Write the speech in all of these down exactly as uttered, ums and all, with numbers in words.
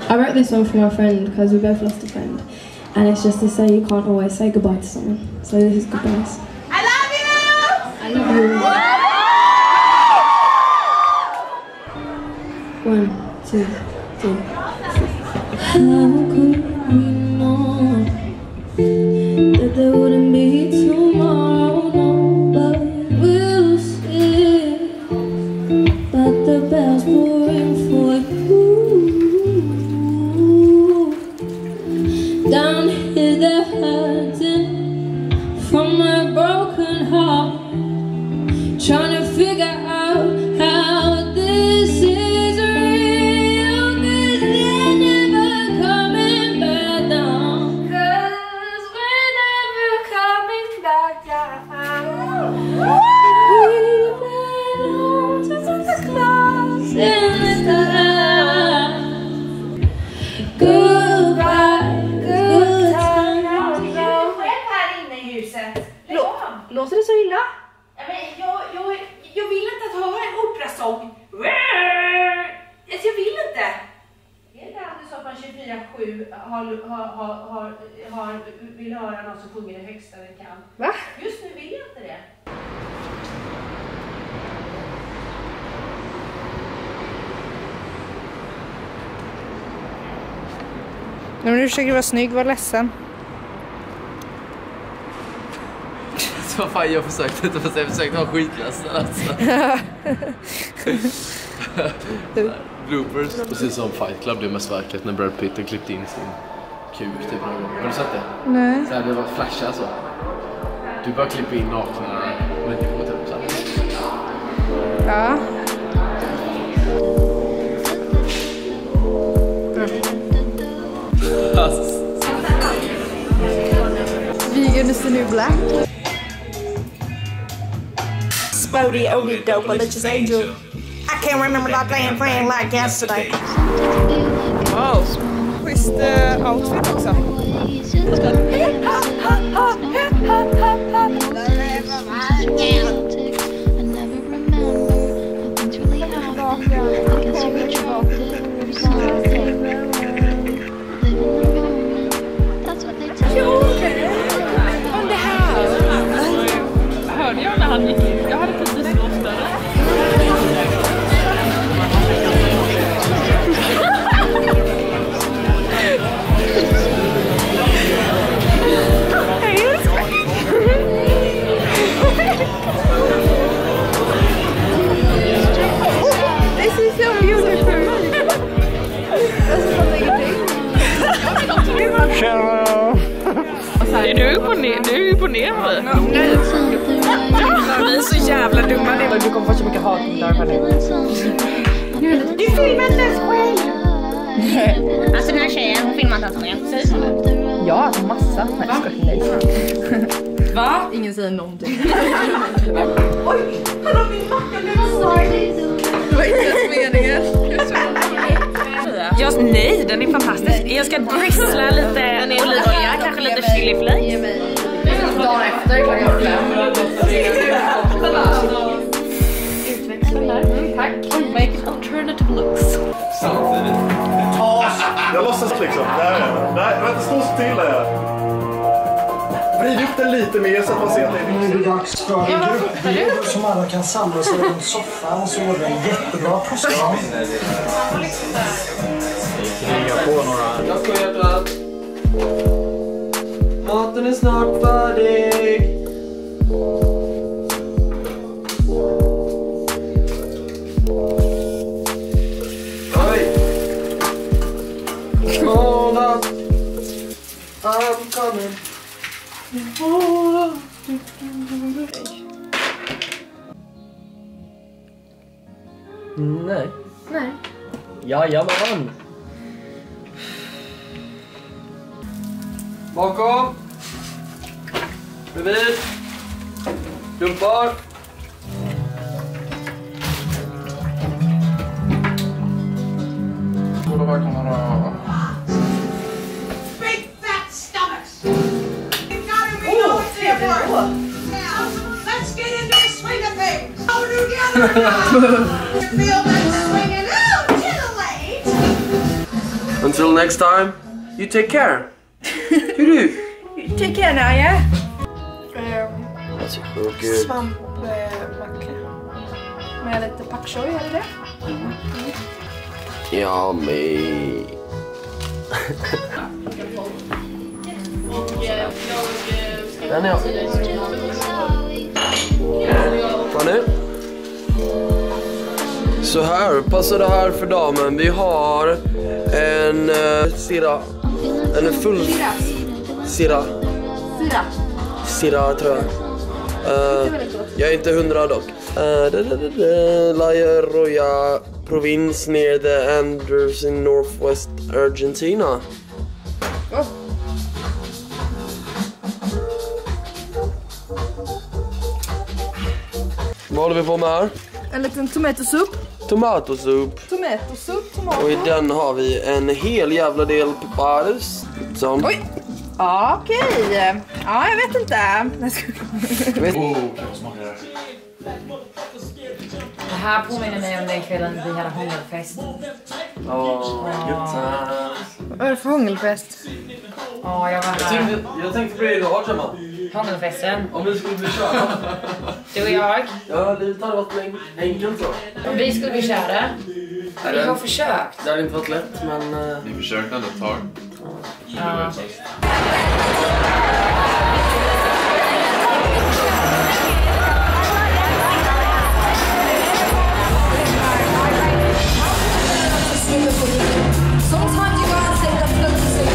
I wrote this one for my friend because we both lost a friend, and it's just to say you can't always say goodbye to someone. So this is goodbyes. I love you! I love you. One, two, three. How could we know that there wouldn't be tomorrow? No, but we'll see. But the bells pouring for you. Down here they're hurting from a broken heart, trying to figure out how this is real, 'cause they're never coming back down. 'Cause we're never coming back down. We belong to the clouds in the sky. Goodbye, good time. Låter det så illa? Ja, men jag, jag, jag vill inte att höra en operasång. Jag vill inte. Är det alltid så att man tjugofyra sju har, har, har, har, har, vill höra någon som sjunger det högsta den kan? Va? Just nu vill jag inte det. Men du försöker vara snygg, var ledsen. Så fan, jag försökte inte, fast jag försökte ha skitledsen alltså. Bloopers. Precis som Fight Club, det är mest verkligt när Brad Pitt har klippt in sin kuk typ någon gång. Har du sett det? Nej. Så här, det var flasha så. Du bara klipper in nakna människor typ så här. Ja. Vegan is the new black. Spody, Odie, dope, religious angel. I can't remember that damn thing like yesterday. Wow, schysst uh, outfit också. Om det här. Hörde jag när han gick in? Jag hade precis låst där. This is so beautiful. Tjena! Är du upp och ner? Du är upp och ner va? Nej. Vi är så jävla dumma nu. Du kommer få så mycket hat där nu. Du filmar inte ens själv! Alltså den här tjejen, hon filmar inte ens själv. Säger hon det? Ja, massa. Nej, jag ska nej. Va? Ingen säger någonting. Oj, han har min macka, det var sorgligt. Det var inte ens meningen. Jag, nej, den är fantastisk. Jag ska bristla lite olivolja, kanske lite chili flakes. Dagen efter klockan fem. Utväxling där. Tack. Make alternative looks. Jag låtsas liksom. Där. Nej, vänta, stå still här. Vrid upp den lite mer så att man ser att det är nu är det dags för en gruppbild som alla kan samla sig runt soffan, så är det en jättebra process. Kriga på några. Jag ska hjärtat. Maten är snart färdig. Oj. Hold up. I'm coming. Hold up. Nej. Nej. Jajamän. Bakom. Bredvid. Dumpar. Big fat stomachs. You've got to read all three of us. Now, let's get into the swing of things. All together now. You feel that swinging out to the late. Until next time, you take care. Hur du? Take care now, yeah? Alltså, åh gud. Svampmacka. Med lite pak choi, är det det? Mm. Ja, men... Den är jag. Vad nu? Så här, passar det här för damen. Vi har en uh, sirra. En full... Sirra. Sirra. Sirra, tror jag. Uh, jag är inte hundra dock. Uh, La Roya provins near the Andes in northwest Argentina. Oh. Vad håller vi på med här? En liten tomatosoup. Tomatosoup. Tomatosoup, tomato. Och i den har vi en hel jävla del pipares. Sån. Oj! Ja, okej. Ja, jag vet inte. Vet. Oh, kan jag smaka det? Det här påminner mig om den kvällen vi hade hångelfest. Åh, gött. Vad är det för hångelfest? Ja, jag var Jag här. tänkte, jag tänkte på det idag, Gemma. Hångelfesten. Om vi skulle bli köra. Du och jag. Ja, livet hade varit enkelt så. Om vi skulle bli kära. Vi har försökt. Det hade inte varit lätt, men... Uh... Ni försökte ändå ett tag. Ja. Sometimes you gotta take the flip to say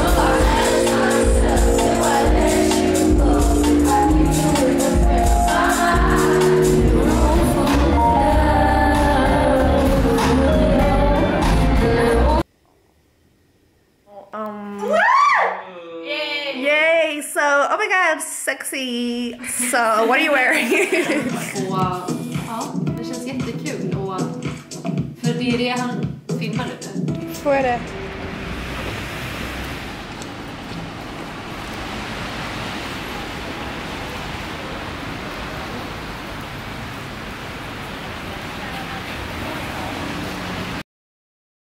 Um, yay! Yay! So, oh my god, sexy! So, what are you wearing? Och ja, det känns jättekul. Och, för det är det han filmar nu. Får jag det?